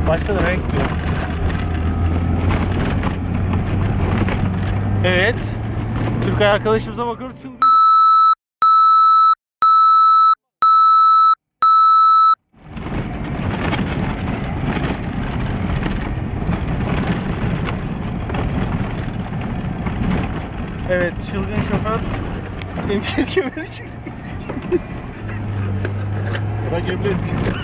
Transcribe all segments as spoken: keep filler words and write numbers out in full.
Başladı, renk diyor. Evet. Türkay arkadaşımıza bakıyoruz. Çılgın. Evet, çılgın şoför. Emniyet kemeri çıktı. Bırak emniyet.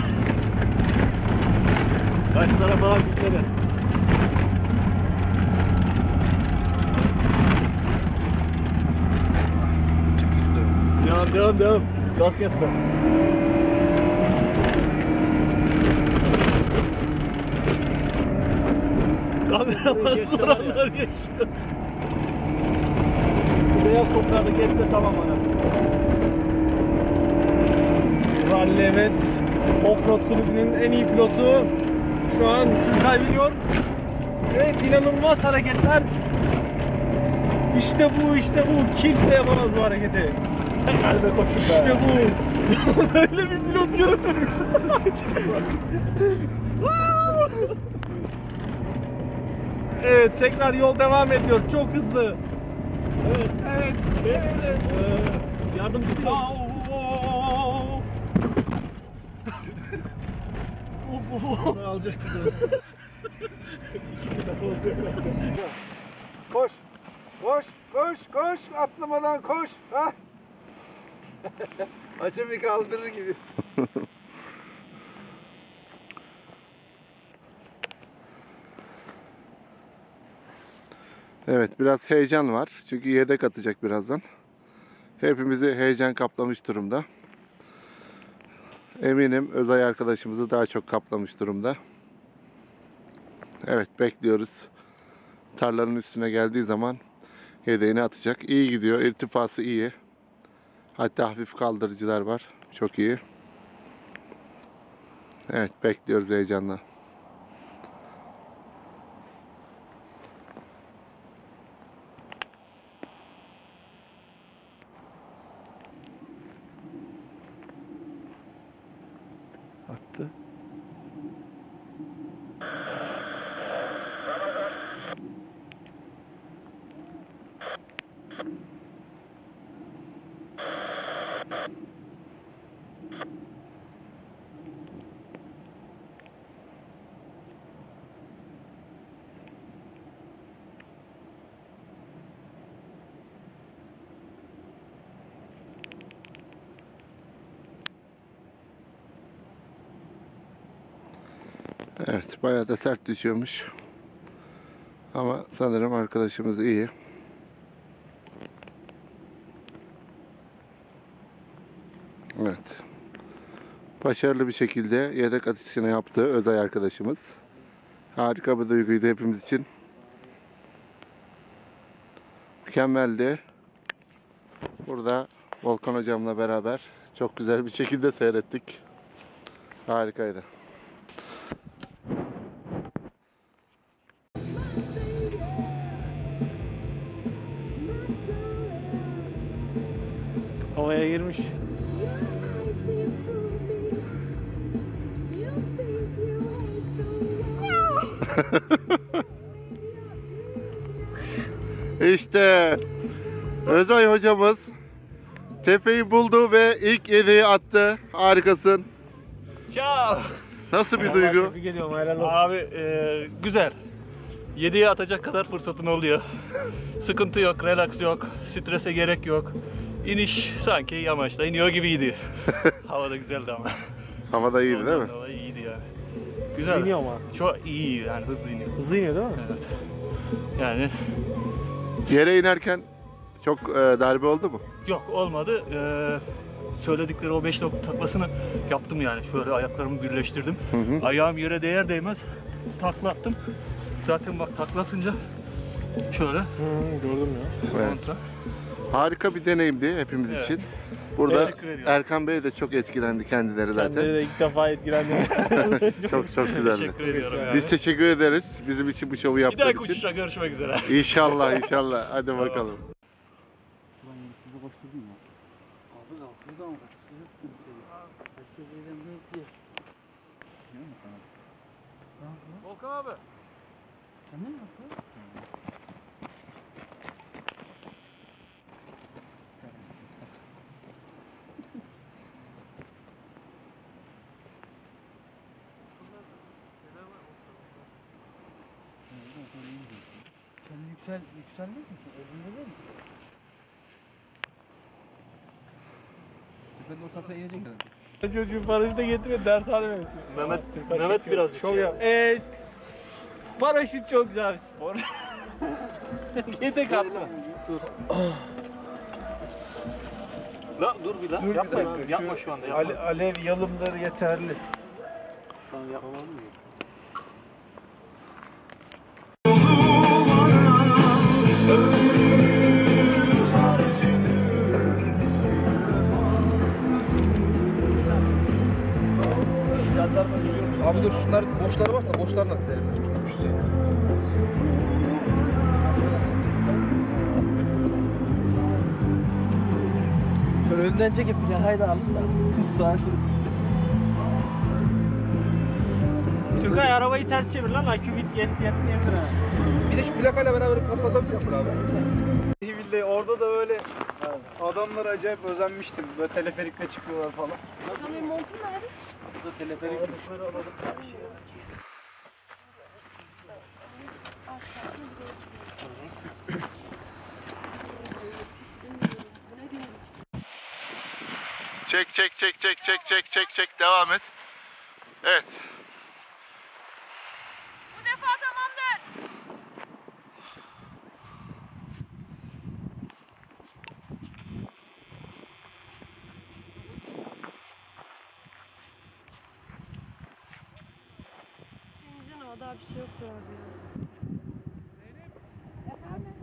Kaç tarafa var gitmedi. Devam devam devam. Gaz kesme. Kameraman soranlar yaşıyor. Beyaz toprağı kesse tamam anasını. Rally evet. Offroad kulübünün en iyi pilotu. Şu an Türkay biniyor. Evet, inanılmaz hareketler. İşte bu, işte bu. Kimse yapamaz bu hareketi. Hadi be koçum be. İşte bu. Böyle bir pilot görmemiş. Evet, tekrar yol devam ediyor. Çok hızlı. Evet. Evet. Evet. Evet. Ee, yardımcı pilot. Bunu alacaktık. Koş. Koş, koş, koş. Atlamadan koş. Ha? Açımı kaldırır gibi. Evet, biraz heyecan var. Çünkü yedek atacak birazdan. Hepimizi heyecan kaplamış durumda. Eminim Özay arkadaşımızı daha çok kaplamış durumda. Evet, bekliyoruz. Tarlanın üstüne geldiği zaman yedeğini atacak. İyi gidiyor, irtifası iyi. Hatta hafif kaldırıcılar var. Çok iyi. Evet, bekliyoruz heyecanla. Attı. Evet, bayağı da sert düşüyormuş. Ama sanırım arkadaşımız iyi. Evet. Başarılı bir şekilde yedek atışını yaptı Özay arkadaşımız. Harika bir duyguydu hepimiz için. Mükemmeldi. Burada Volkan hocamla beraber çok güzel bir şekilde seyrettik. Harikaydı. Havaya girmiş. İşte Özay hocamız tepeyi buldu ve ilk yedeği attı. Harikasın. Ciao. Nasıl bir duygu? Tebrik ediyorum, helal olsun. Abi e, güzel. Yediye atacak kadar fırsatın oluyor. Sıkıntı yok, relax yok, strese gerek yok. İniş sanki yamaçta iniyor gibiydi. Hava da güzeldi ama. Hava da iyiydi değil mi? Hava iyiydi yani. Güzel. İniyor ama. Çok iyi yani, hızlı iniyor. Hızlı iniyor değil mi? Evet. Yani Yere inerken çok e, darbe oldu mu? yok olmadı. Ee, söyledikleri o beş nokta taklasını yaptım yani. Şöyle ayaklarımı birleştirdim. Hı hı. Ayağım yere değer değmez taklattım. Zaten bak taklatınca şöyle Hı, gördüm ya. Evet. kontra. Harika bir deneyimdi hepimiz Evet. için. Burada Teşekkür ediyorum. Erkan Bey de çok etkilendi kendileri zaten. Kendileri de ilk defa etkilendim. Çok çok güzeldi. Teşekkür ediyorum yani. Biz teşekkür ederiz bizim için bu şovu Bir yaptığın dahaki için. uçuşa görüşmek üzere. İnşallah inşallah. Hadi bakalım. Volkan abi. Sen yüksel, yükselmek misin? Öbüründe değil mi? Sen de o safhaya ineceksin herhalde. Çocuğun paraşütü de getiriyor dershane mevsim. Mehmet, Türkan Mehmet çekiyor. birazcık Şov şey yap. Eee paraşüt çok güzel bir spor. Yedek atla. La dur bir lan. Dur yapma, bir dakika. yapma şu anda. Yapma. Ale- alev yalımları yeterli. Şu an yapma. Abi dur şunlar boşları varsa boşlarla dizelim. Güzel. Şöyle önden çekip bir haydi alsın da. Sağa Türkay arabayı ters çevir lan. Akübit yet yetmeyebilir ha. Bir de şu plakayla beraber patlatabilir misin abi? Billahi orada da öyle adamlar acayip özenmiştim. Böyle teleferikle çıkıyorlar falan. Benim montum nerede? Burada teleferik. Çek çek çek çek çek çek çek çek devam et. Evet. Bu defa tamamdır. Canım o daha bir şey yoktur abi ya. Efendim?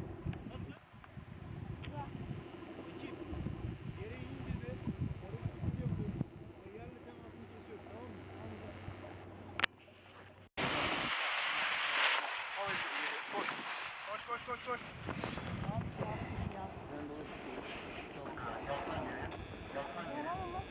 Koş koş koş koş. Tamam mı?